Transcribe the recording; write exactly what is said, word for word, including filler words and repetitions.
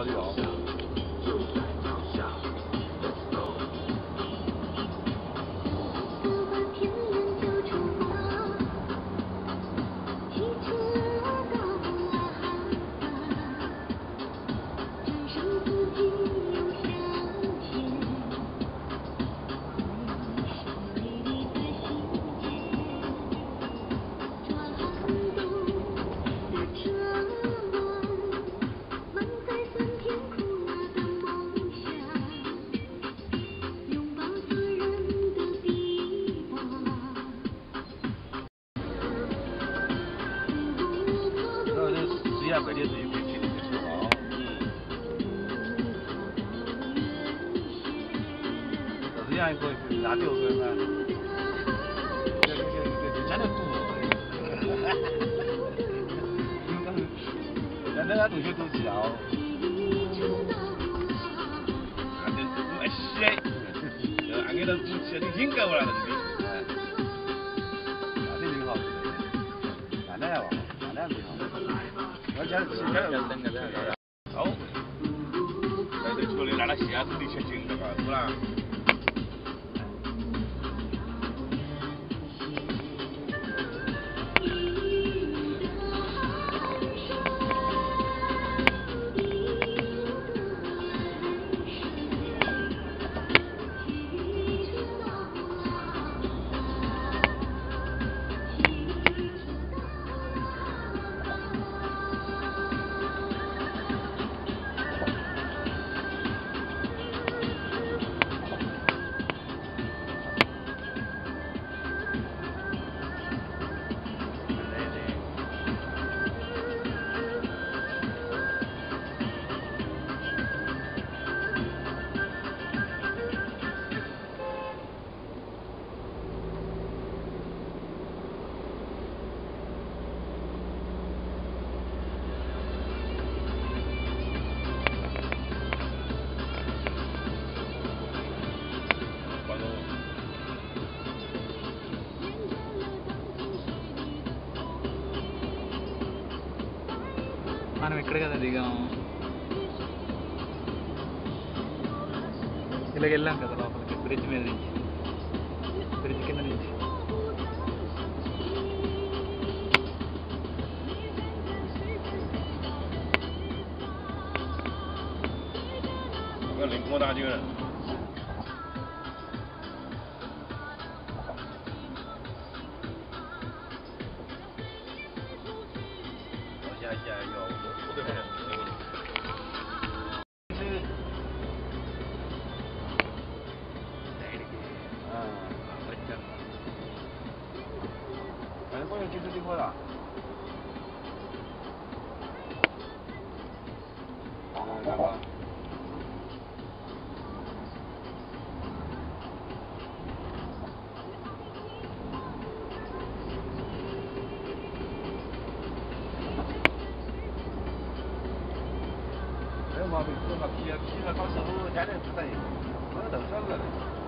去哦。 实验本地自己可以去的去吃啊。嗯。这样一个拿掉个嘛，这这这这真的多。那那同学都知道。俺这都爱写，俺给他都写的挺高了，这里。那这挺好。俺那样吧，俺那样挺好。 我讲是讲要等个这个，好，在这车里拿了鞋子的去进这个，是吧？మనం ఇక్కడ కదా దిగాము ఇలాగ వెళ్ళాం కదా లోపలికి బ్రిడ్జ్ మీద నుంచి బ్రిడ్జ్ కింద నుంచి领空大军人。 下下要不对不对？是，嗯，我讲，反正我有几次机会了。嗯，那个。 毛病，这个皮皮了到时候天天不等，我都受不了。